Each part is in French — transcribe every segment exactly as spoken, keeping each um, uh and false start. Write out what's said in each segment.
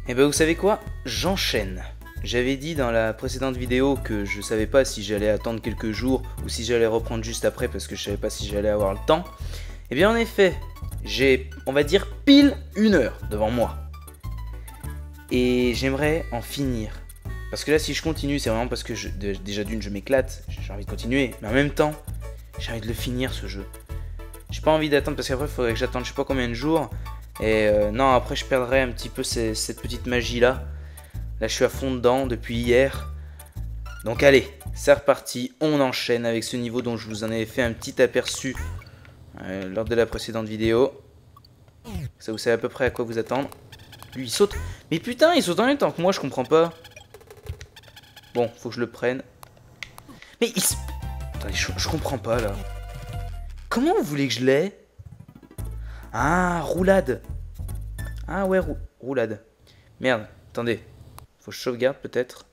Et ben vous savez quoi? J'enchaîne. J'avais dit dans la précédente vidéo que je savais pas si j'allais attendre quelques jours ou si j'allais reprendre juste après parce que je savais pas si j'allais avoir le temps. Et bien en effet, j'ai, on va dire, pile une heure devant moi. Et j'aimerais en finir. Parce que là, si je continue, c'est vraiment parce que je, de, déjà d'une, je m'éclate, j'ai envie de continuer. Mais en même temps, j'ai envie de le finir ce jeu. J'ai pas envie d'attendre parce qu'après, il faudrait que j'attende je sais pas combien de jours. Et euh, non, après, je perdrais un petit peu ces, cette petite magie-là. Là, je suis à fond dedans depuis hier. Donc allez, c'est reparti. On enchaîne avec ce niveau dont je vous en avais fait un petit aperçu euh, lors de la précédente vidéo. Ça, vous savez à peu près à quoi vous attendre. Lui, il saute. Mais putain, il saute en même temps que moi, je comprends pas. Bon, faut que je le prenne. Mais il... Attendez, je, je comprends pas, là. Comment vous voulez que je l'ai? Ah, roulade. Ah ouais, rou roulade. Merde, attendez. Faut que je sauvegarde, peut-être.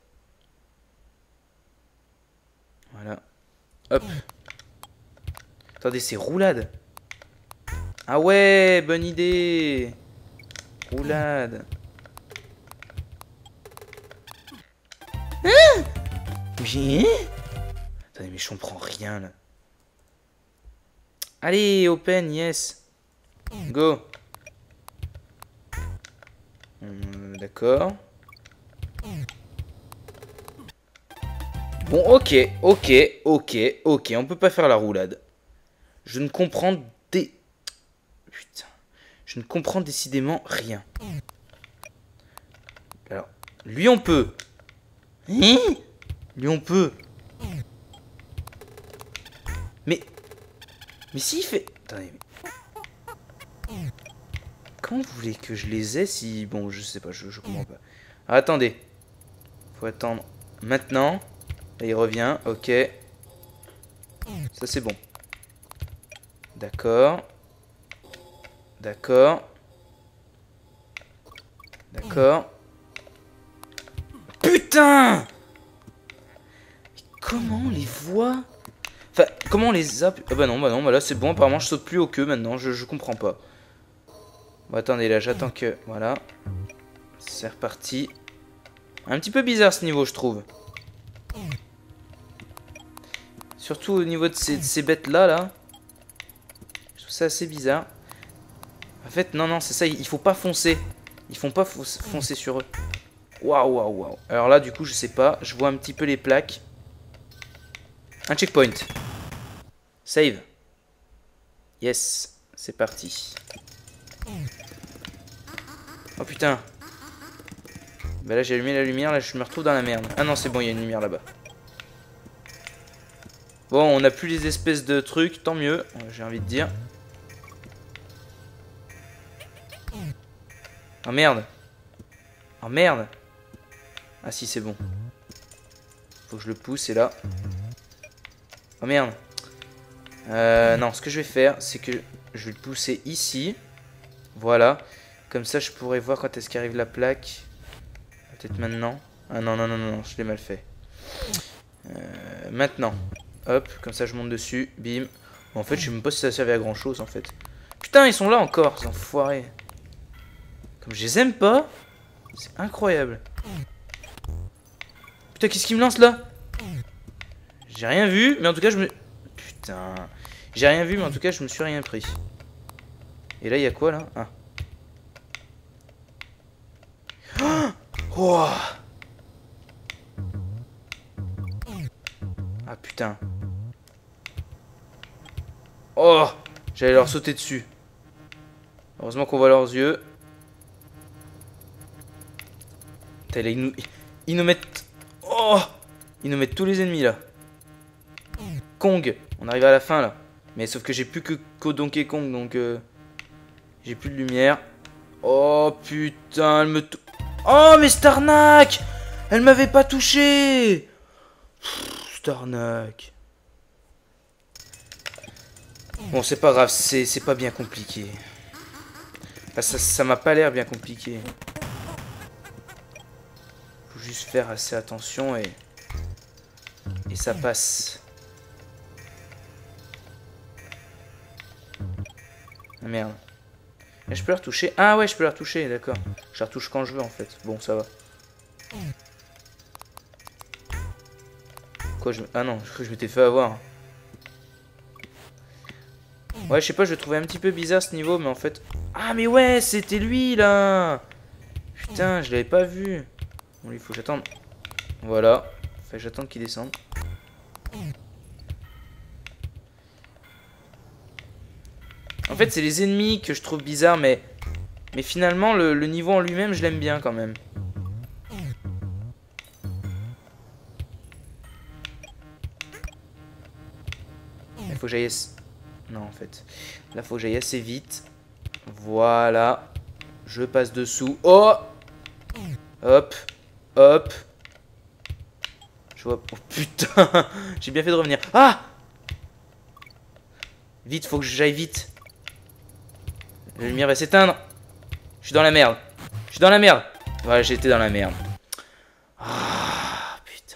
Voilà. Hop. Attendez, c'est roulade. Ah ouais, bonne idée. Roulade. Hein? Mais... Attendez, mais je comprends rien, là. Allez, open, yes. Go. Hum, D'accord. Bon, ok, ok, ok, ok. On peut pas faire la roulade. Je ne comprends des... Putain. Je ne comprends décidément rien. Alors, lui on peut. Hein? Lui on peut. Mais... Mais s'il fait... Attendez. Mais... Comment vous voulez que je les ai si... Bon, je sais pas, je, je comprends pas. Ah, attendez. Faut attendre maintenant. Là, il revient, ok. Ça, c'est bon. D'accord. D'accord. D'accord. Putain! Mais comment on les voit? Enfin, comment on les a... Ah bah non, bah non, bah là c'est bon, apparemment je saute plus au queue maintenant, je, je comprends pas. Bon, attendez, là j'attends que... Voilà. C'est reparti. Un petit peu bizarre ce niveau, je trouve. Surtout au niveau de ces, de ces bêtes-là, là. Je trouve ça assez bizarre. En fait, non, non, c'est ça, il faut pas foncer. Ils font pas foncer sur eux. Waouh, waouh, waouh. Alors là, du coup, je sais pas. Je vois un petit peu les plaques. Un checkpoint. Save. Yes, c'est parti. Oh putain. Bah là, j'ai allumé la lumière. Là, je me retrouve dans la merde. Ah non, c'est bon, il y a une lumière là-bas. Bon, on n'a plus les espèces de trucs. Tant mieux, j'ai envie de dire. Oh merde. Oh merde. Ah si, c'est bon. Faut que je le pousse, et là. Oh merde. Euh, non, ce que je vais faire, c'est que je vais le pousser ici. Voilà. Comme ça, je pourrais voir quand est-ce qu'arrive la plaque. Peut-être maintenant. Ah non, non, non, non, non, je l'ai mal fait. Euh, maintenant. Hop, comme ça, je monte dessus. Bim. Bon, en fait, je sais même pas si ça servait à grand-chose, en fait. Putain, ils sont là encore, ces enfoirés. Comme je les aime pas. C'est incroyable. Putain, qu'est-ce qu'il me lance, là? J'ai rien vu, mais en tout cas, je me... Putain. J'ai rien vu, mais en tout cas, je me suis rien pris. Et là, il y a quoi, là? Ah. Oh. Ah, putain. Oh. J'allais leur sauter dessus. Heureusement qu'on voit leurs yeux. Putain, là, ils nous... Ils nous mettent... Oh. Ils nous mettent tous les ennemis, là. Kong. On arrive à la fin, là. Mais sauf que j'ai plus que, que Donkey Kong, donc... Euh, j'ai plus de lumière. Oh, putain, elle me... Oh, mais Starnak! Elle m'avait pas touché! Starnak. Bon, c'est pas grave, c'est pas bien compliqué. Enfin, ça ça m'a pas l'air bien compliqué. Faut juste faire assez attention et... Et ça passe. Ah merde. Et je peux la retoucher. Ah ouais, je peux la retoucher, d'accord. Je la retouche quand je veux en fait. Bon, ça va. Quoi, je... Ah non, je crois que je m'étais fait avoir. Ouais, je sais pas, je le trouvais un petit peu bizarre ce niveau, mais en fait... Ah mais ouais, c'était lui là. Putain, je l'avais pas vu. Bon, il faut que j'attende. Voilà. Faut que j'attende qu'il descende. En fait, c'est les ennemis que je trouve bizarres, mais... Mais finalement, le, le niveau en lui-même, je l'aime bien quand même. Il faut que j'aille... Non, en fait. Là, faut que j'aille assez vite. Voilà. Je passe dessous. Oh! Hop. Hop. Je vois... Oh, putain. J'ai bien fait de revenir. Ah! Vite, faut que j'aille vite. La lumière va s'éteindre. Je suis dans la merde. Je suis dans la merde. Voilà, j'étais dans la merde. Ah, putain.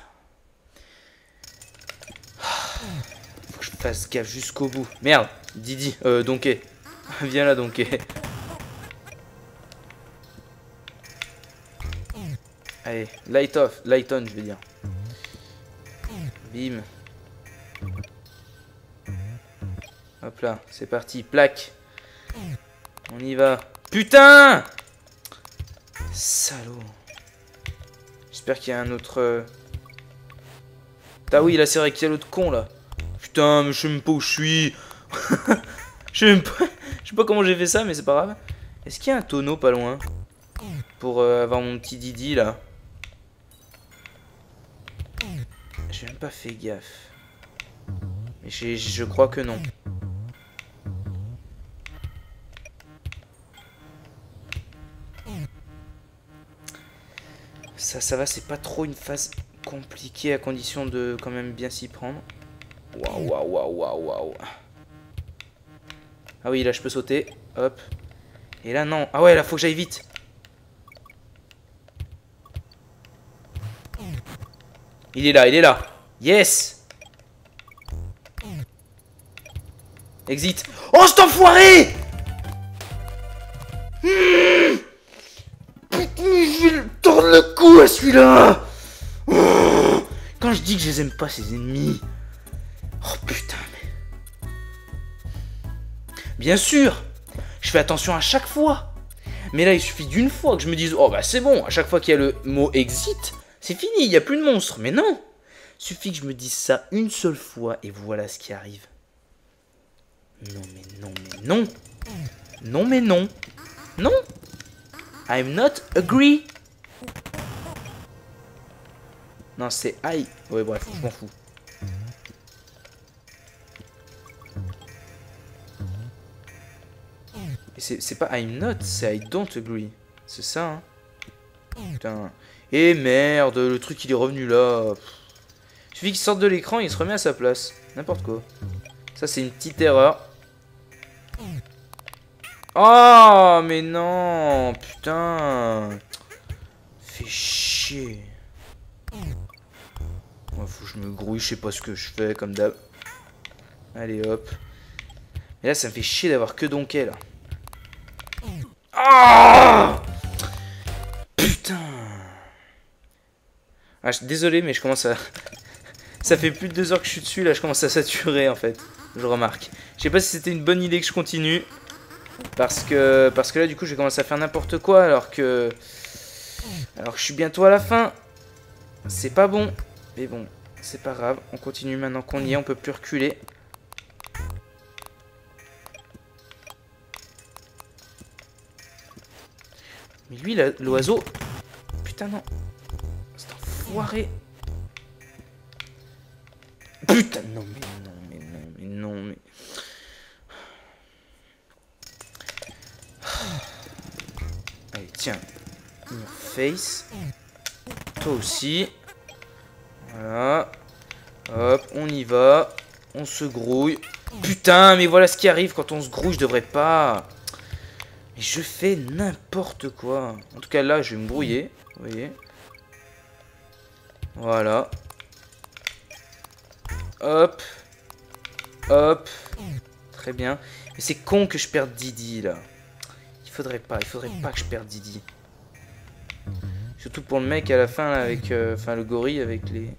Faut que je fasse gaffe jusqu'au bout. Merde. Didi. Euh, Donkey. Viens là, Donkey. Allez, light off. Light on, je veux dire. Bim. Hop là, c'est parti. Plaque. On y va. Putain! Salaud. J'espère qu'il y a un autre... Euh... Ah oui, là c'est vrai qu'il y a l'autre con là. Putain, mais je sais même pas où je suis. Je sais même pas... Je sais pas comment j'ai fait ça, mais c'est pas grave. Est-ce qu'il y a un tonneau pas loin? Pour euh, avoir mon petit Didi là. J'ai même pas fait gaffe. Mais je crois que non. Ça, ça va, c'est pas trop une phase compliquée à condition de quand même bien s'y prendre. Waouh, waouh, waouh, waouh, waouh. Ah oui, là je peux sauter. Hop. Et là, non. Ah ouais, là faut que j'aille vite. Il est là, il est là. Yes. Exit. Oh, cet enfoiré. Mmh. Putain, je vais le tordre le cou à celui-là. Oh. Quand je dis que je les aime pas, ces ennemis. Oh putain, mais... Bien sûr, je fais attention à chaque fois. Mais là, il suffit d'une fois que je me dise, oh bah c'est bon, à chaque fois qu'il y a le mot exit, c'est fini, il n'y a plus de monstre. Mais non, il suffit que je me dise ça une seule fois et voilà ce qui arrive. Non mais non mais non. Non mais non. Non. I'm not agree. Non, c'est I. Ouais, bref, je m'en fous. C'est pas I'm not, c'est I don't agree. C'est ça, hein. Putain. Et merde, le truc il est revenu là. Il suffit qu'il sorte de l'écran et il se remet à sa place. N'importe quoi. Ça, c'est une petite erreur. Oh, mais non. Putain. Fais chier. Ouais, faut que je me grouille, je sais pas ce que je fais comme d'hab. Allez, hop. Et là, ça me fait chier d'avoir que Donkey là. Ah, putain. Ah, je suis désolé, mais je commence à... Ça fait plus de deux heures que je suis dessus, là, je commence à saturer, en fait. Je remarque. Je sais pas si c'était une bonne idée que je continue. Parce que... Parce que là, du coup, je vais commencer à faire n'importe quoi, alors que... Alors que je suis bientôt à la fin. C'est pas bon. Mais bon, c'est pas grave. On continue maintenant qu'on y est, on peut plus reculer. Mais lui, l'oiseau... Putain, non. C'est enfoiré. Putain, non, mais non, mais non, mais non, mais... Allez, tiens. Your face. Toi aussi. Voilà. Hop, on y va. On se grouille. Putain, mais voilà ce qui arrive quand on se grouille, je devrais pas... Mais je fais n'importe quoi. En tout cas, là, je vais me brouiller. Vous voyez. Voilà. Hop. Hop. Très bien. Mais c'est con que je perde Didi, là. faudrait pas, il faudrait pas que je perde Didi. Surtout pour le mec à la fin, là, avec... Euh, enfin, le gorille avec les...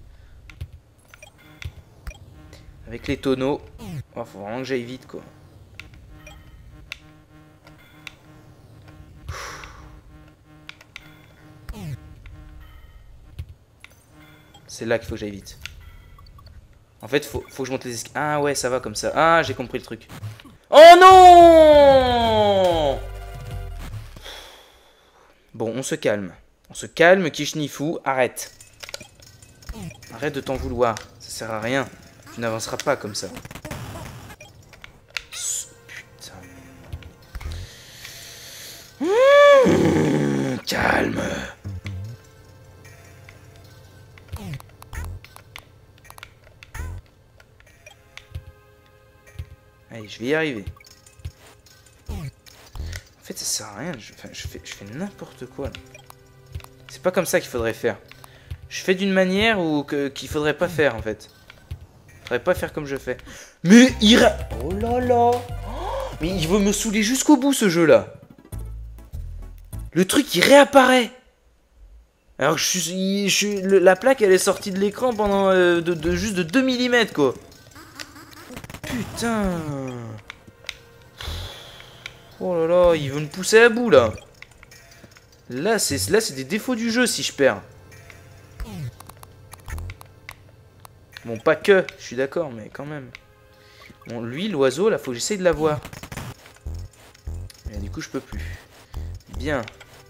Avec les tonneaux. Oh, faut vraiment que j'aille vite, quoi. C'est là qu'il faut que j'aille vite. En fait, faut, faut que je monte les escaliers. Ah ouais, ça va comme ça. Ah, j'ai compris le truc. Oh non! Bon, on se calme. On se calme, Kishnifu. Arrête. Arrête de t'en vouloir. Ça sert à rien. Tu n'avanceras pas comme ça. Putain. Mmh, calme. Allez, je vais y arriver. En fait, ça sert à rien. Je, enfin, je fais, je fais n'importe quoi. C'est pas comme ça qu'il faudrait faire. Je fais d'une manière où qu'il faudrait pas faire, en fait. Faudrait pas faire comme je fais. Mais il... Oh là là. Oh, mais il veut me saouler jusqu'au bout, ce jeu-là. Le truc, il réapparaît. Alors que je suis... Je suis le, la plaque, elle est sortie de l'écran pendant... Euh, de, de, juste de deux millimètres, quoi. Putain. Oh là là, il veut me pousser à bout, là. Là, c'est là, c'est des défauts du jeu, si je perds. Bon, pas que, je suis d'accord, mais quand même. Bon, lui, l'oiseau, là, faut que j'essaye de l'avoir. Mais du coup, je peux plus. Bien.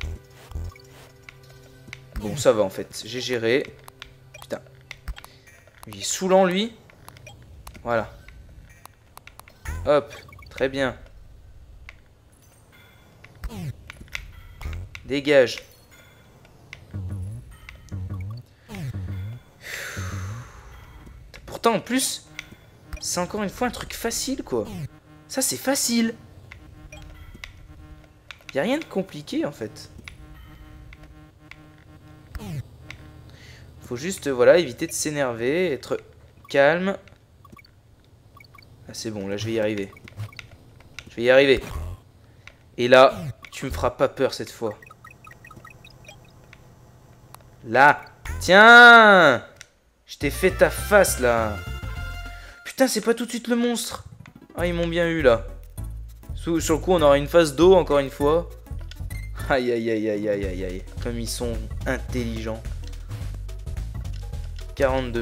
Bon, ça va, en fait. J'ai géré. Putain. Il est saoulant, lui. Voilà. Hop. Très bien. Dégage. Pourtant, en plus, c'est encore une fois un truc facile, quoi. Ça, c'est facile. Y a rien de compliqué, en fait. Faut juste, voilà, éviter de s'énerver, être calme. Ah, c'est bon, là, je vais y arriver. Je vais y arriver. Et là, tu me feras pas peur cette fois. Là. Tiens! Je t'ai fait ta face, là. Putain, c'est pas tout de suite le monstre. Ah, ils m'ont bien eu, là. Sur, sur le coup, on aura une phase d'eau, encore une fois. Aïe, aïe, aïe, aïe, aïe, aïe, aïe. Comme ils sont intelligents. quarante-deux.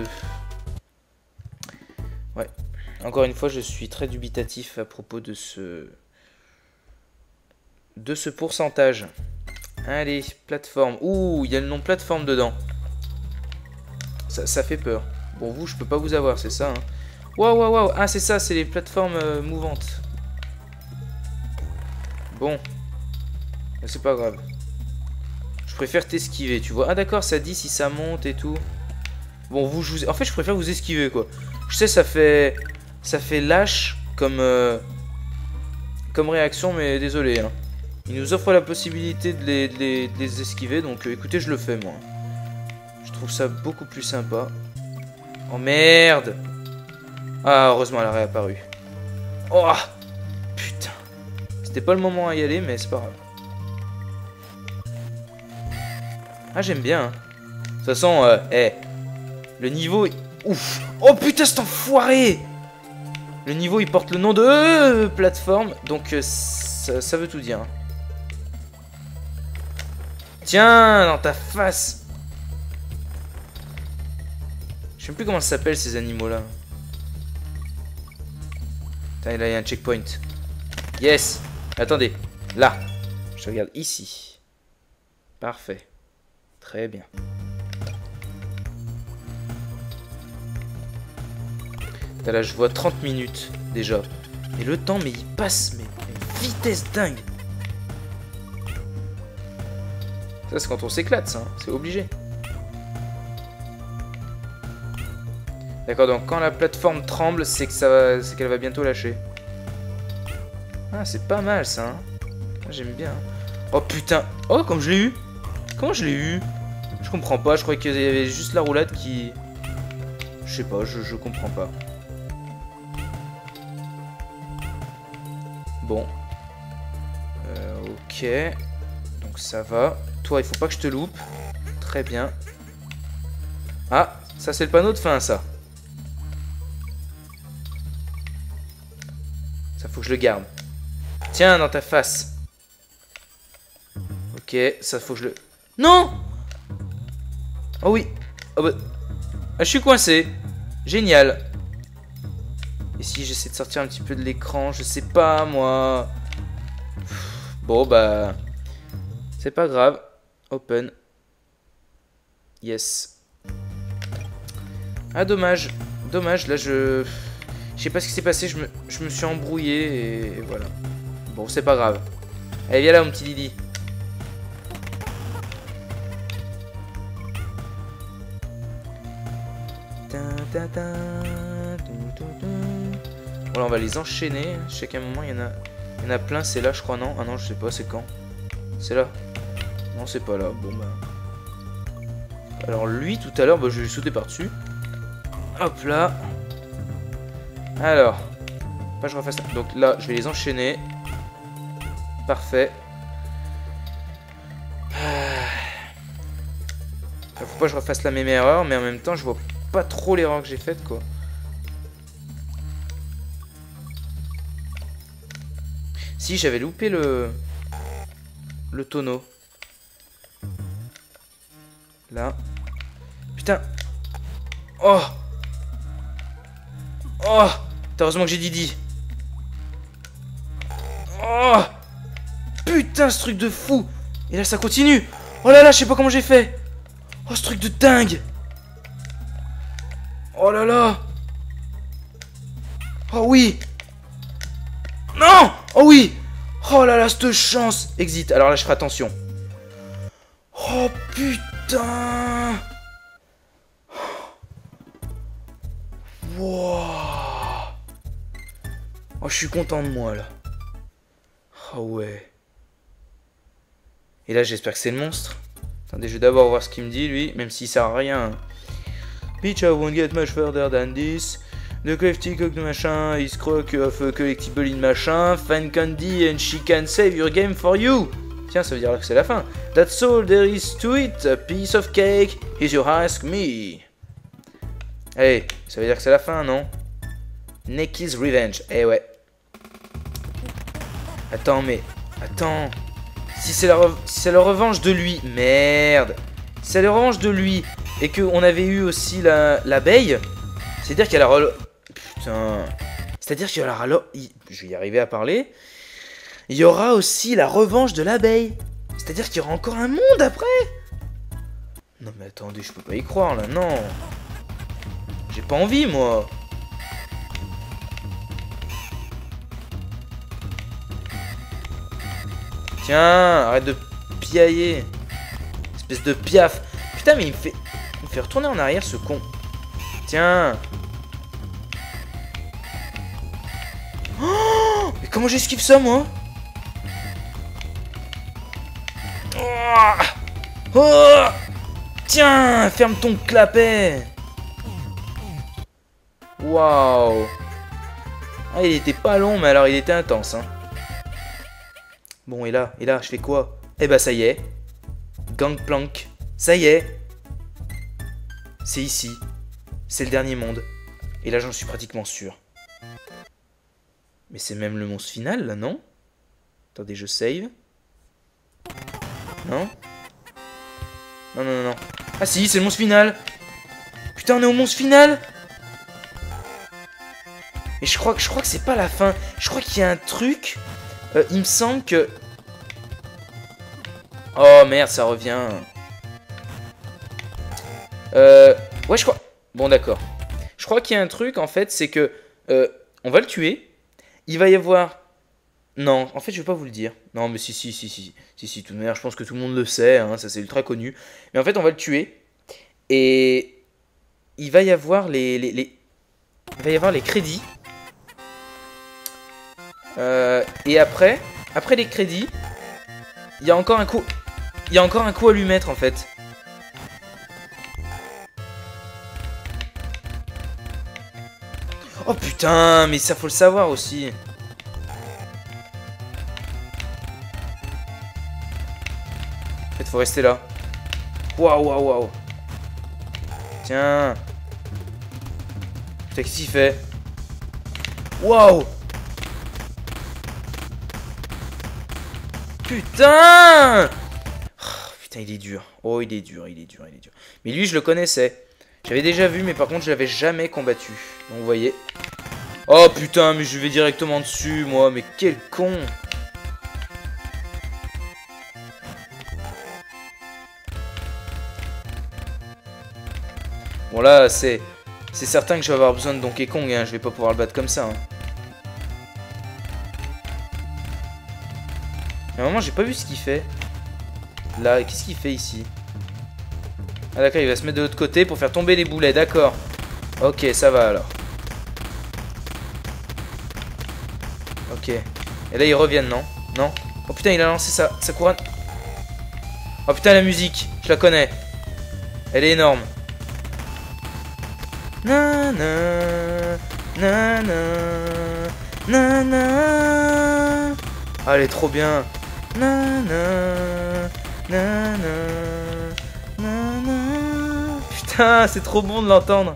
Ouais. Encore une fois, je suis très dubitatif à propos de ce... de ce pourcentage. Allez, plateforme. Ouh, il y a le nom plateforme dedans. Ça, ça fait peur. Bon, vous, je peux pas vous avoir, c'est ça, hein. Waouh, waouh, waouh. Ah, c'est ça, c'est les plateformes euh, mouvantes. Bon. C'est pas grave. Je préfère t'esquiver, tu vois. Ah, d'accord, ça dit si ça monte et tout. Bon, vous, je vous... En fait, je préfère vous esquiver, quoi. Je sais, ça fait... Ça fait lâche comme... Euh... Comme réaction, mais désolé, hein. Il nous offre la possibilité de les, de les, de les esquiver, donc euh, écoutez, je le fais, moi. Je trouve ça beaucoup plus sympa. Oh, merde! Ah, heureusement, elle a réapparu. Oh! Putain. C'était pas le moment à y aller, mais c'est pas grave. Ah, j'aime bien, hein. De toute façon, euh, hey, le niveau... Ouf! Oh, putain, cet enfoiré! Le niveau, il porte le nom de euh, plateforme, donc euh, ça, ça veut tout dire. Hein. Tiens, dans ta face! Je sais plus comment ça s'appelle ces animaux-là. Putain, là, il y a un checkpoint. Yes! Attendez, là. Je regarde ici. Parfait. Très bien. Putain, là, je vois trente minutes déjà. Et le temps, mais il passe, mais à une vitesse dingue. Ça, c'est quand on s'éclate, ça. Hein. C'est obligé. D'accord, donc quand la plateforme tremble, c'est que ça va, c'est qu'elle va bientôt lâcher. Ah, c'est pas mal, ça. Hein. Ah, j'aime bien. Oh, putain. Oh, comme je l'ai eu. Comment je l'ai eu? Je comprends pas. Je croyais qu'il y avait juste la roulade qui... Je sais pas, je, je comprends pas. Bon. Euh, ok. Ok. Donc ça va. Toi, il faut pas que je te loupe. Très bien. Ah, ça c'est le panneau de fin, ça. Ça faut que je le garde. Tiens, dans ta face. Ok, ça faut que je le... Non! Oh oui. Oh bah... Ah, je suis coincé. Génial. Et si j'essaie de sortir un petit peu de l'écran, je sais pas, moi. Bon, bah... c'est pas grave. Open. Yes. Ah, dommage. Dommage, là, je... Je sais pas ce qui s'est passé, je me... je me suis embrouillé et voilà. Bon, c'est pas grave. Allez, viens là, mon petit Didi. Voilà, on va les enchaîner. Je sais qu'à un moment, il y en a... il y en a plein. C'est là, je crois, non? Ah non, je sais pas, c'est quand? C'est là. Non, c'est pas là. Bon, bah... alors, lui, tout à l'heure, bah, je vais lui sauter par-dessus. Hop là. Alors. Pas que je refasse ça. Donc là, je vais les enchaîner. Parfait. Faut pas que je refasse la même erreur, mais en même temps, je vois pas trop l'erreur que j'ai faite, quoi. Si, j'avais loupé le... le tonneau. Là. Putain. Oh. Oh. Heureusement que j'ai Didi. Oh. Putain, ce truc de fou. Et là, ça continue. Oh là là, je sais pas comment j'ai fait. Oh, ce truc de dingue. Oh là là. Oh oui. Non. Oh oui. Oh là là, cette chance. Exit. Alors là, je ferai attention. Oh putain. Wow. Oh, je suis content de moi, là. Oh ouais. Et là, j'espère que c'est le monstre. Attendez, je vais d'abord voir ce qu'il me dit, lui, même s'il sert à rien. Bitch, I won't get much further than this. The crafty cock de machin, is crock of a collectible in machin. Find candy and she can save your game for you. Tiens, ça veut dire que c'est la fin. That's all there is to it. A piece of cake is your ask me. Allez, ça veut dire que c'est la fin, non? Necky's Revenge. Eh ouais. Attends, mais... attends... Si c'est la, si la revanche de lui, merde. Si c'est la revanche de lui et qu'on avait eu aussi l'abeille, la, c'est-à-dire qu'il y a la... Putain. C'est-à-dire qu'il y a la... Je vais y arriver à parler. Il y aura aussi la revanche de l'abeille. C'est-à-dire qu'il y aura encore un monde après. Non mais attendez, je peux pas y croire là, non. J'ai pas envie, moi. Tiens, arrête de piailler. Espèce de piaf. Putain, mais il me fait... il me fait retourner en arrière, ce con. Tiens. Oh, mais comment j'esquive ça, moi? Oh, oh, tiens, ferme ton clapet. Waouh. Ah, il était pas long, mais alors il était intense, hein. Bon, et là, et là, je fais quoi? Eh bah, ça y est. Gangplank. Ça y est. C'est ici. C'est le dernier monde. Et là, j'en suis pratiquement sûr. Mais c'est même le monstre final, là, non? Attendez, je save. Non? Non, non, non, non. Ah si, c'est le monstre final. Putain, on est au monstre final. Et je crois que je crois que c'est pas la fin. Je crois qu'il y a un truc... Euh, il me semble que... Oh merde, ça revient. Euh... Ouais, je crois... Bon, d'accord. Je crois qu'il y a un truc, en fait, c'est que... Euh, on va le tuer. Il va y avoir... Non, en fait, je vais pas vous le dire. Non, mais si, si, si, si. Si, si, de toute manière, je pense que tout le monde le sait. Hein, ça, c'est ultra connu. Mais en fait, on va le tuer. Et... il va y avoir les... les, les... Il va y avoir les crédits. Euh, et après, après les crédits, il y a encore un coup, il y a encore un coup à lui mettre en fait. Oh putain, mais ça faut le savoir aussi. En fait, faut rester là. Waouh, waouh, waouh. Tiens. Putain, qu'est-ce qu'il fait? Waouh. Putain. Oh, putain, il est dur. Oh, il est dur, il est dur, il est dur. Mais lui, je le connaissais. J'avais déjà vu, mais par contre, je l'avais jamais combattu. Donc, vous voyez. Oh, putain, mais je vais directement dessus, moi. Mais quel con. Bon, là, c'est... C'est certain que je vais avoir besoin de Donkey Kong, hein. Je vais pas pouvoir le battre comme ça, hein. Mais à un moment, j'ai pas vu ce qu'il fait. Là, qu'est-ce qu'il fait ici? Ah d'accord, il va se mettre de l'autre côté pour faire tomber les boulets, d'accord. Ok, ça va alors. Ok. Et là, ils reviennent, non? Non? Oh putain, il a lancé sa, sa couronne. Oh putain, la musique, je la connais. Elle est énorme. Na na na na na na. Ah, elle est trop bien. Na na na na na na. Putain, c'est trop bon de l'entendre.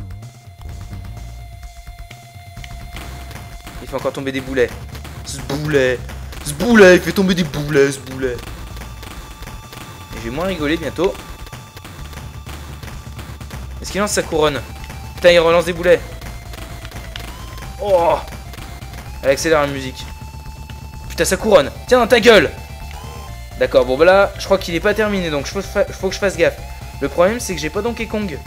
Il fait encore tomber des boulets. Ce boulet, ce boulet, il fait tomber des boulets, ce boulet. Et je vais moins rigoler bientôt. Est-ce qu'il lance sa couronne? Putain, il relance des boulets. Oh, elle accélère la musique. Putain, sa couronne. Tiens dans ta gueule. D'accord, bon bah là, je crois qu'il est pas terminé, donc il faut, faut que je fasse gaffe. Le problème, c'est que j'ai pas Donkey Kong.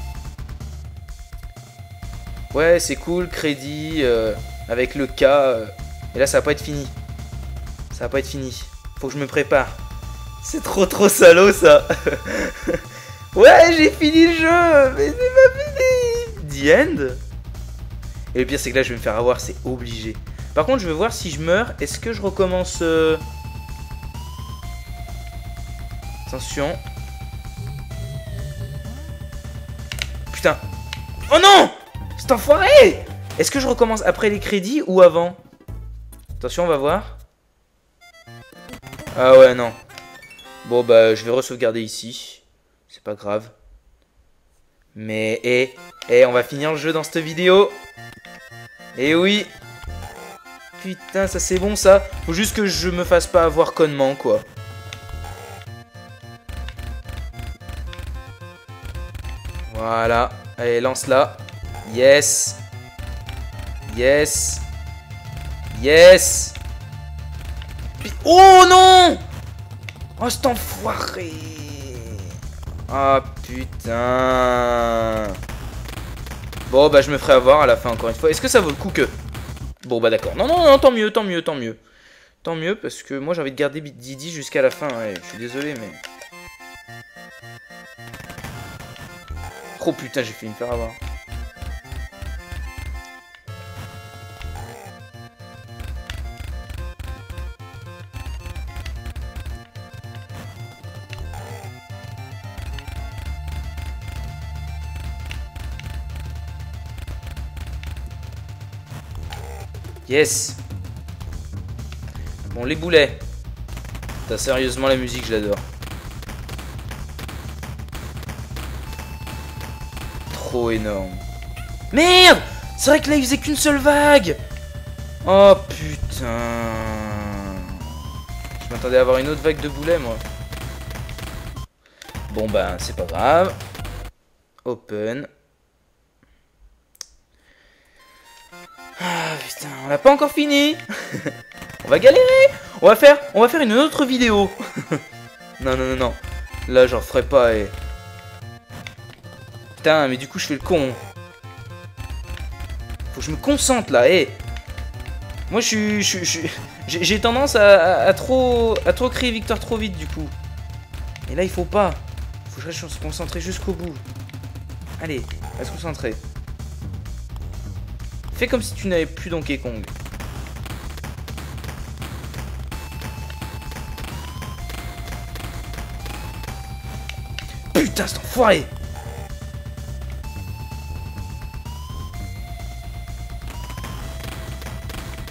Ouais, c'est cool, crédit, euh, avec le K. Euh, et là, ça va pas être fini. Ça va pas être fini. Faut que je me prépare. C'est trop trop salaud, ça. Ouais, j'ai fini le jeu, mais c'est pas fini. The end. Et le pire, c'est que là, je vais me faire avoir, c'est obligé. Par contre, je vais voir si je meurs. Est-ce que je recommence euh... Attention. Putain. Oh non! C'est enfoiré! Est-ce que je recommence après les crédits ou avant? Attention, on va voir. Ah ouais, non. Bon, bah, je vais re-sauvegarder ici. C'est pas grave. Mais, eh, eh, on va finir le jeu dans cette vidéo. Eh oui. Putain, ça c'est bon, ça. Faut juste que je me fasse pas avoir connement, quoi. Voilà. Allez, lance-la. Yes. Yes. Yes. Oh non! Oh, cet enfoiré. Ah, putain. Bon, bah, je me ferai avoir à la fin, encore une fois. Est-ce que ça vaut le coup que... Bon, bah, d'accord. Non, non, non, tant mieux, tant mieux, tant mieux. Tant mieux, parce que moi, j'ai envie de garder Didi jusqu'à la fin. Ouais, je suis désolé, mais... Oh, putain, j'ai fait me faire avoir. Yes. Bon, les boulets. Putain, sérieusement, la musique, je l'adore. Trop énorme. Merde! C'est vrai que là, il faisait qu'une seule vague. Oh, putain. Je m'attendais à avoir une autre vague de boulets, moi. Bon, bah, c'est pas grave. Open. Ah putain, on l'a pas encore fini. On va galérer. On va faire, on va faire une autre vidéo. Non, non, non, non. Là, j'en ferai pas. Et... Putain, mais du coup, je fais le con. Faut que je me concentre là. Et moi, je suis, je suis, j'ai tendance à, à, à trop, à trop crier victoire trop vite du coup. Et là, il faut pas. Faut que je reste concentré jusqu'au bout. Allez, reste concentré. Fais comme si tu n'avais plus Donkey Kong. Putain, c'est enfoiré.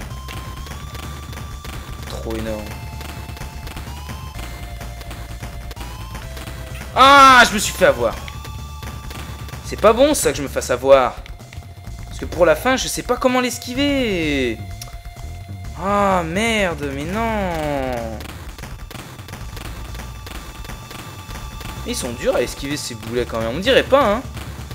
Trop énorme. Ah, je me suis fait avoir. C'est pas bon ça que je me fasse avoir. Parce que pour la fin, je sais pas comment l'esquiver. Ah, merde, mais non. Ils sont durs à esquiver ces boulets quand même. On dirait pas, hein.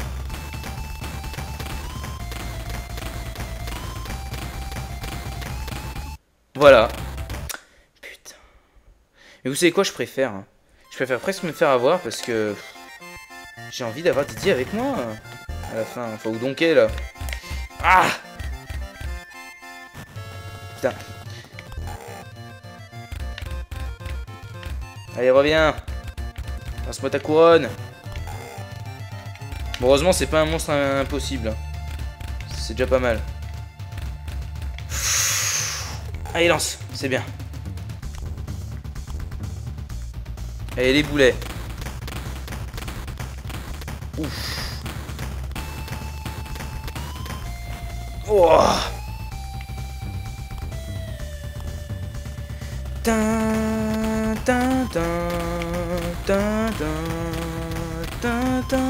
Voilà. Putain. Mais vous savez quoi, je préfère hein. Je préfère presque me faire avoir parce que j'ai envie d'avoir Didier avec moi à la fin. Enfin, où donc est là. Ah. Putain. Allez, reviens. Passe-moi ta couronne. Bon, heureusement, c'est pas un monstre impossible. C'est déjà pas mal. Allez, lance. C'est bien. Allez, les boulets. Ouf. Oh. Tin, tin, tin, tin, tin, tin, tin.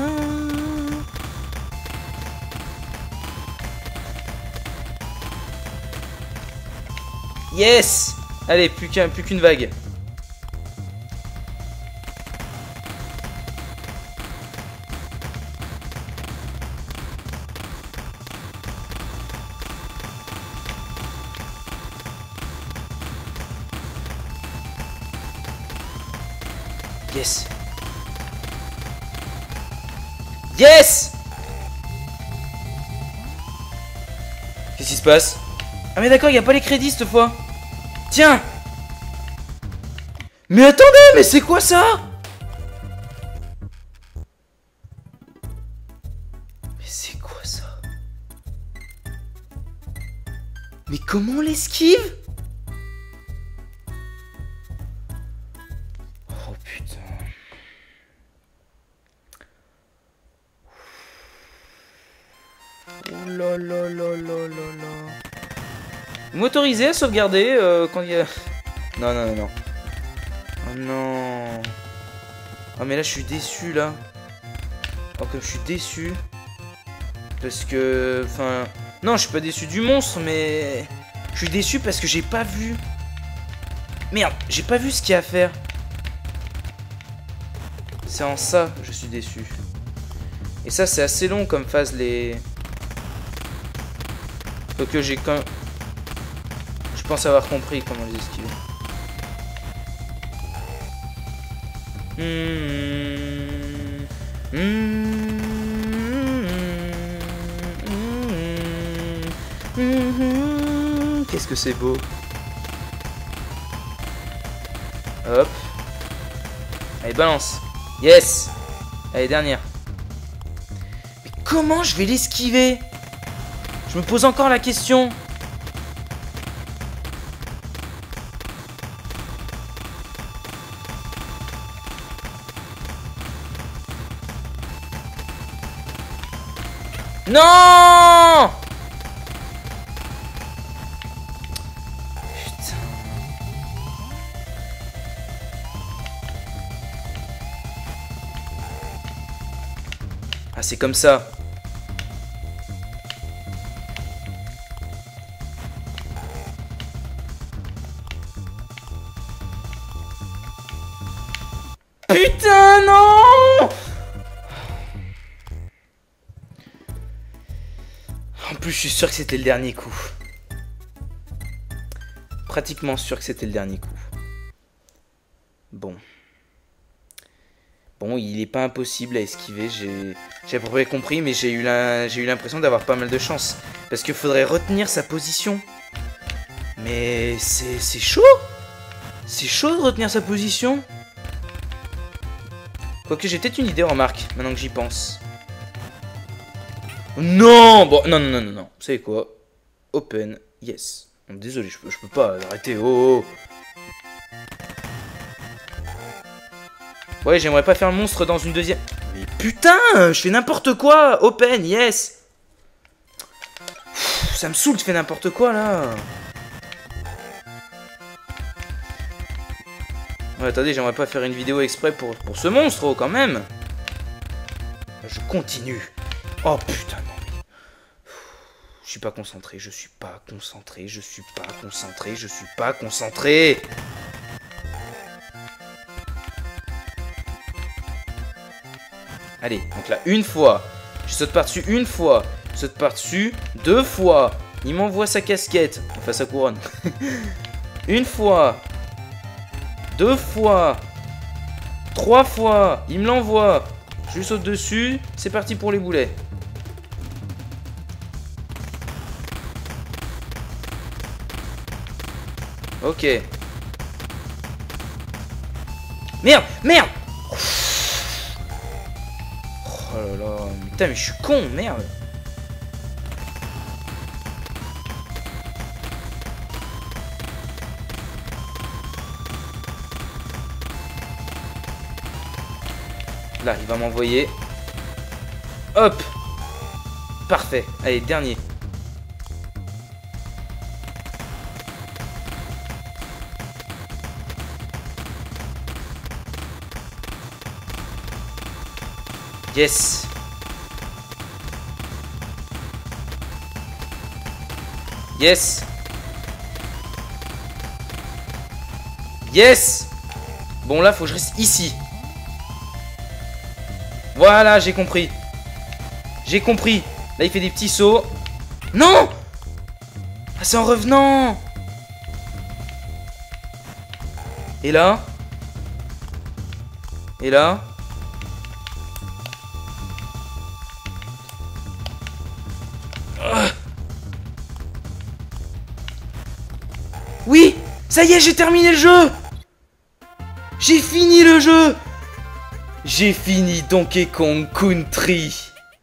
Yes. Allez, plus qu'un, plus qu'une vague. Yes. Yes. Qu'est-ce qui se passe? Ah mais d'accord, il n'y a pas les crédits cette fois. Tiens. Mais attendez, mais c'est quoi ça? Mais c'est quoi ça? Mais comment on l'esquive? Oh putain. Oh là là là là là là. Vous m'autorisez à sauvegarder euh, quand il y a... Non, non, non, non. Oh non. Oh mais là je suis déçu là. Oh comme je suis déçu. Parce que... Enfin... Non, je suis pas déçu du monstre, mais... Je suis déçu parce que j'ai pas vu... Merde, j'ai pas vu ce qu'il y a à faire. C'est en ça que je suis déçu. Et ça c'est assez long comme phase les... Donc j'ai quand même... Je pense avoir compris comment les esquiver. Mmh. Mmh. Mmh. Mmh. Qu'est-ce que c'est beau. Hop. Allez, balance. Yes. Allez, dernière. Mais comment je vais l'esquiver? Je me pose encore la question. Non! Putain. Ah, c'est comme ça. Putain, non! En plus, je suis sûr que c'était le dernier coup. Pratiquement sûr que c'était le dernier coup. Bon. Bon, il est pas impossible à esquiver. J'ai j'ai à peu près compris, mais j'ai eu la... j'ai eu l'impression d'avoir pas mal de chance. Parce qu'il faudrait retenir sa position. Mais c'est c'est chaud. C'est chaud de retenir sa position. Quoique j'ai peut-être une idée, remarque, maintenant que j'y pense. Non, bon, non, non, non, non, non. Vous savez quoi? Open, yes. Bon, désolé, je peux, je peux pas arrêter. Oh, oh. Ouais, j'aimerais pas faire le monstre dans une deuxième. Mais putain, je fais n'importe quoi. Open, yes. Pff, ça me saoule de faire n'importe quoi là. Ouais, attendez, j'aimerais pas faire une vidéo exprès pour, pour ce monstre, oh, quand même. Je continue. Oh putain, non mais... Je suis pas concentré, je suis pas concentré, je suis pas concentré, je suis pas concentré. Allez, donc là, une fois. Je saute par-dessus une fois. Je saute par-dessus deux fois. Il m'envoie sa casquette. Enfin, sa couronne. Une fois. Deux fois. Trois fois. Il me l'envoie. Je lui saute dessus. C'est parti pour les boulets. Ok. Merde, merde. Oh là là, putain mais je suis con, merde. Là, il va m'envoyer. Hop. Parfait. Allez, dernier. Yes. Yes. Yes. Bon là faut que je reste ici. Voilà, j'ai compris. J'ai compris. Là il fait des petits sauts. Non. Ah, c'est en revenant. Et là. Et là. Oui, ça y est, j'ai terminé le jeu. J'ai fini le jeu. J'ai fini Donkey Kong Country.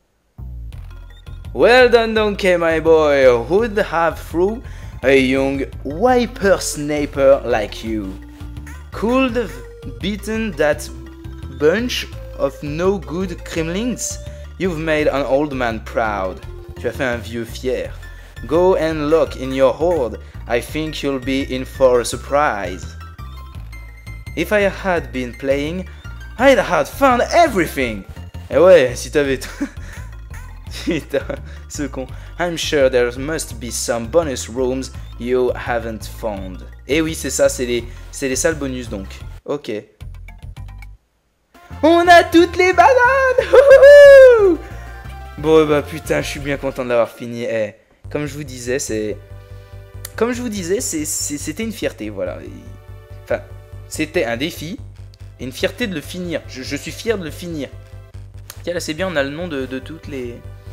Well done, Donkey, my boy. Who'd have through a young whippersnapper like you? Could have beaten that bunch of no good cremlings? You've made an old man proud. Tu as fait un vieux fier. Go and look in your hoard. I think you'll be in for a surprise. If I had been playing, I'd have found everything. Eh ouais, si t'avais tout... Putain, ce con. I'm sure there must be some bonus rooms you haven't found. Eh oui, c'est ça, c'est les, c'est les salles bonus donc. Ok. On a toutes les bananes. Wouhou. Bon bah putain, je suis bien content de l'avoir fini. Eh, comme je vous disais, c'est... Comme je vous disais, c'était une fierté, voilà. Enfin, c'était un défi et une fierté de le finir. Je, je suis fier de le finir. Tiens, là c'est bien, on a le nom de, de toutes les...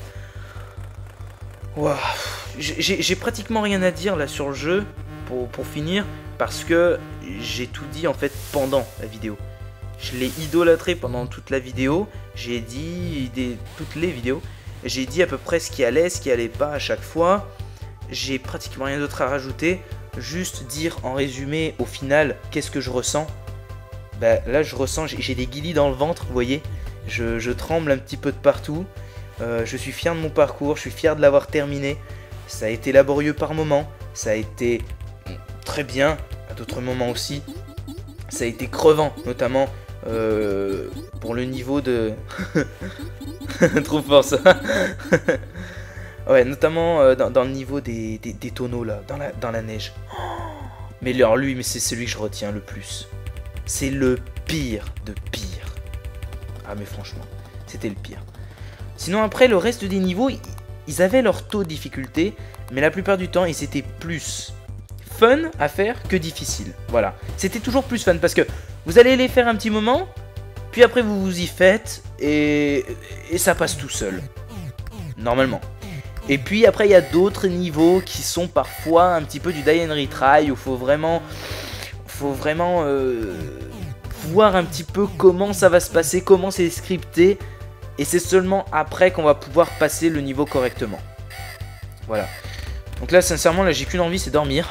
Wow. J'ai pratiquement rien à dire là sur le jeu pour, pour finir, parce que j'ai tout dit en fait pendant la vidéo. Je l'ai idolâtré pendant toute la vidéo, j'ai dit des, toutes les vidéos, j'ai dit à peu près ce qui allait, ce qui allait pas à chaque fois. J'ai pratiquement rien d'autre à rajouter, juste dire en résumé au final qu'est-ce que je ressens. Bah, là je ressens, j'ai des guilis dans le ventre, vous voyez, je, je tremble un petit peu de partout. Euh, je suis fier de mon parcours, je suis fier de l'avoir terminé. Ça a été laborieux par moments, ça a été très bien à d'autres moments aussi. Ça a été crevant, notamment euh, pour le niveau de... Trop fort ça. Ouais, notamment euh, dans, dans le niveau des, des, des tonneaux là, dans la, dans la neige. Mais alors lui, mais c'est celui que je retiens le plus. C'est le pire de pire. Ah mais franchement, c'était le pire. Sinon après, le reste des niveaux, ils avaient leur taux de difficulté, mais la plupart du temps, ils étaient plus fun à faire que difficile. Voilà, c'était toujours plus fun parce que vous allez les faire un petit moment, puis après vous vous y faites et, et ça passe tout seul. Normalement. Et puis après il y a d'autres niveaux qui sont parfois un petit peu du die and retry, où il faut vraiment, faut vraiment euh, voir un petit peu comment ça va se passer, comment c'est scripté. Et c'est seulement après qu'on va pouvoir passer le niveau correctement. Voilà. Donc là sincèrement là j'ai qu'une envie, c'est dormir.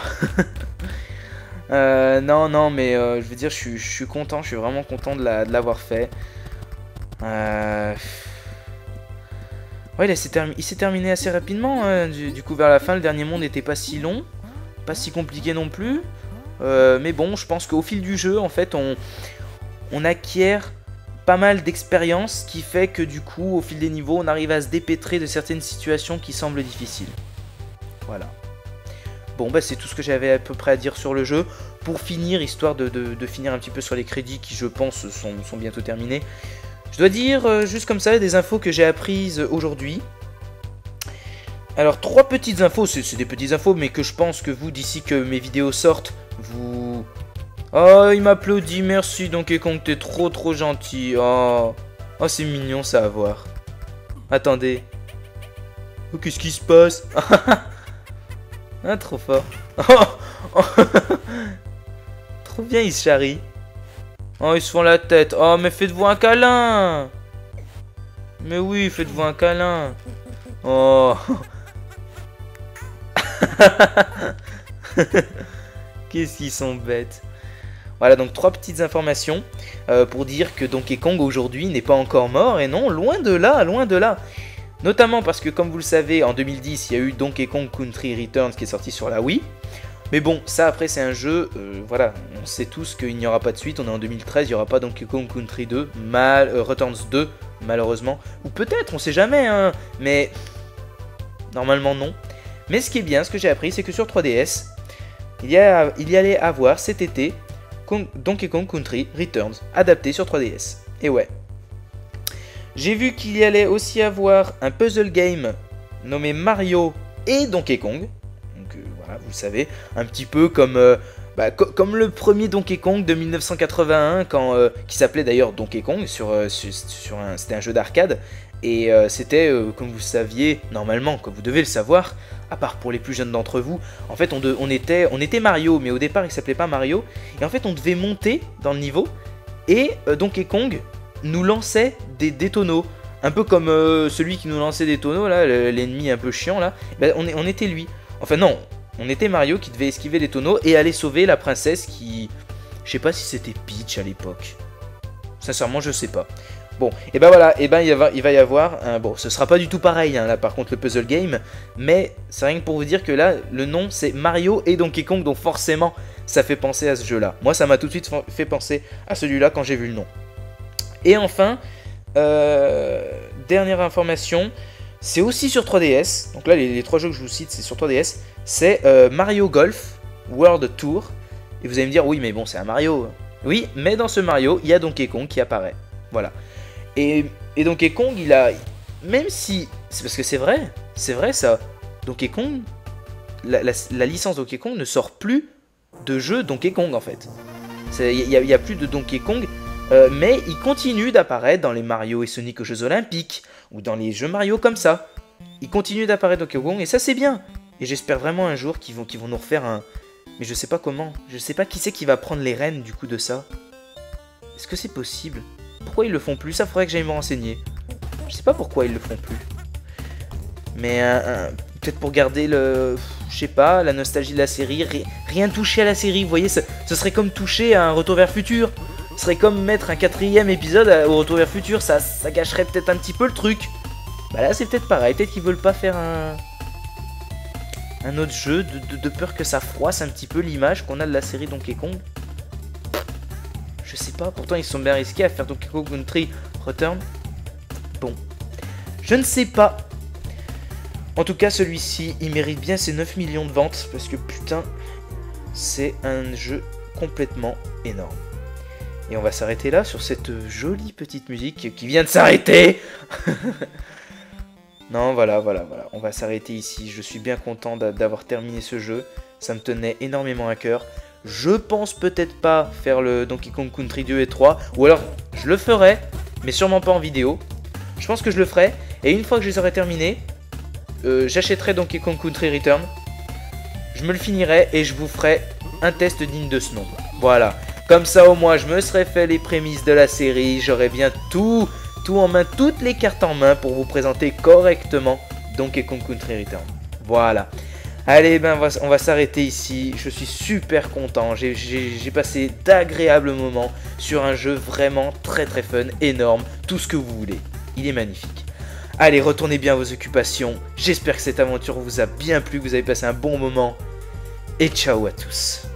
euh, non non mais euh, je veux dire je suis, je suis content, je suis vraiment content de l'avoir fait. Euh... Ouais, il s'est termi terminé assez rapidement, hein. du, du coup vers la fin le dernier monde n'était pas si long, pas si compliqué non plus. Euh, mais bon, je pense qu'au fil du jeu, en fait, on, on acquiert pas mal d'expérience qui fait que du coup, au fil des niveaux, on arrive à se dépêtrer de certaines situations qui semblent difficiles. Voilà. Bon, bah c'est tout ce que j'avais à peu près à dire sur le jeu. Pour finir, histoire de, de, de finir un petit peu sur les crédits qui, je pense, sont, sont bientôt terminés. Je dois dire, euh, juste comme ça, des infos que j'ai apprises aujourd'hui. Alors, trois petites infos, c'est des petites infos, mais que je pense que vous, d'ici que mes vidéos sortent, vous... Oh, il m'applaudit, merci Donkey Kong, t'es trop trop gentil. Oh, oh c'est mignon ça à voir. Attendez. Oh, qu'est-ce qui se passe? Ah, trop fort. Oh, oh. Trop bien, ils se charrient. Oh, ils se font la tête. Oh, mais faites-vous un câlin. Mais oui, faites-vous un câlin. Oh. Qu'est-ce qu'ils sont bêtes. Voilà, donc trois petites informations euh, pour dire que Donkey Kong aujourd'hui n'est pas encore mort. Et non, loin de là, loin de là. Notamment parce que, comme vous le savez, en deux mille dix, il y a eu Donkey Kong Country Returns qui est sorti sur la Wii. Mais bon, ça après c'est un jeu, euh, voilà, on sait tous qu'il n'y aura pas de suite, on est en deux mille treize, il n'y aura pas Donkey Kong Country deux, mal, euh, Returns deux, malheureusement. Ou peut-être, on sait jamais, hein, mais normalement non. Mais ce qui est bien, ce que j'ai appris, c'est que sur trois D S, il y, a, il y allait avoir cet été Kong, Donkey Kong Country Returns, adapté sur trois D S. Et ouais. J'ai vu qu'il y allait aussi avoir un puzzle game nommé Mario et Donkey Kong. Donc euh, voilà, vous le savez, un petit peu comme, euh, bah, co comme le premier Donkey Kong de mille neuf cent quatre-vingt-un, quand, euh, qui s'appelait d'ailleurs Donkey Kong, sur, euh, sur, sur un, c'était un jeu d'arcade. Et euh, c'était, euh, comme vous le saviez, normalement, comme vous devez le savoir, à part pour les plus jeunes d'entre vous, en fait on, de, on, était, on était Mario, mais au départ il s'appelait pas Mario. Et en fait on devait monter dans le niveau, et euh, Donkey Kong nous lançait des, des tonneaux. Un peu comme euh, celui qui nous lançait des tonneaux, là, l'ennemi un peu chiant, là. Ben, on, on était lui. Enfin non, on était Mario qui devait esquiver les tonneaux et aller sauver la princesse qui... Je sais pas si c'était Peach à l'époque. Sincèrement, je sais pas. Bon, et ben voilà, et ben il va, il va y avoir... Un, bon, ce sera pas du tout pareil, hein, là, par contre, le puzzle game. Mais c'est rien que pour vous dire que là, le nom, c'est Mario et Donkey Kong. Donc forcément, ça fait penser à ce jeu-là. Moi, ça m'a tout de suite fait penser à celui-là quand j'ai vu le nom. Et enfin... Euh, dernière information, c'est aussi sur trois D S. Donc là, les, les trois jeux que je vous cite, c'est sur trois D S. C'est euh, Mario Golf World Tour. Et vous allez me dire, oui, mais bon, c'est un Mario. Oui, mais dans ce Mario, il y a Donkey Kong qui apparaît. Voilà. Et, et Donkey Kong, il a... Même si... C'est parce que c'est vrai. C'est vrai, ça. Donkey Kong... La, la, la licence Donkey Kong ne sort plus de jeux Donkey Kong, en fait. Il n'y a, y a plus de Donkey Kong... Euh, mais il continue d'apparaître dans les Mario et Sonic aux Jeux Olympiques, ou dans les jeux Mario comme ça. Il continue d'apparaître Donkey Kong, et ça c'est bien. Et j'espère vraiment un jour qu'ils vont, qu'ils vont nous refaire un... Mais je sais pas comment, je sais pas qui c'est qui va prendre les rênes du coup de ça. Est-ce que c'est possible? Pourquoi ils le font plus? Ça faudrait que j'aille me renseigner. Je sais pas pourquoi ils le font plus. Mais euh, euh, peut-être pour garder le... Je sais pas, la nostalgie de la série, ri... rien toucher à la série, vous voyez, ce, ce serait comme toucher à un Retour vers le futur. Ce serait comme mettre un quatrième épisode au Retour vers le futur, ça, ça gâcherait peut-être un petit peu le truc. Bah là c'est peut-être pareil, peut-être qu'ils veulent pas faire un... Un autre jeu, de, de, de peur que ça froisse un petit peu l'image qu'on a de la série Donkey Kong. Je sais pas, pourtant ils sont bien risqués à faire Donkey Kong Country Return. Bon, je ne sais pas. En tout cas celui-ci, il mérite bien ses neuf millions de ventes, parce que putain, c'est un jeu complètement énorme. Et on va s'arrêter là sur cette jolie petite musique qui vient de s'arrêter. Non, voilà, voilà, voilà. On va s'arrêter ici. Je suis bien content d'avoir terminé ce jeu. Ça me tenait énormément à cœur. Je pense peut-être pas faire le Donkey Kong Country deux et trois. Ou alors, je le ferai, mais sûrement pas en vidéo. Je pense que je le ferai. Et une fois que je les aurai terminés, euh, j'achèterai Donkey Kong Country Return. Je me le finirai et je vous ferai un test digne de ce nom. Voilà. Comme ça au moins je me serais fait les prémices de la série, j'aurais bien tout, tout en main, toutes les cartes en main pour vous présenter correctement Donkey Kong Country Return. Voilà. Allez, ben on va, on va s'arrêter ici, je suis super content, j'ai passé d'agréables moments sur un jeu vraiment très très fun, énorme, tout ce que vous voulez, il est magnifique. Allez, retournez bien à vos occupations, j'espère que cette aventure vous a bien plu, que vous avez passé un bon moment, et ciao à tous.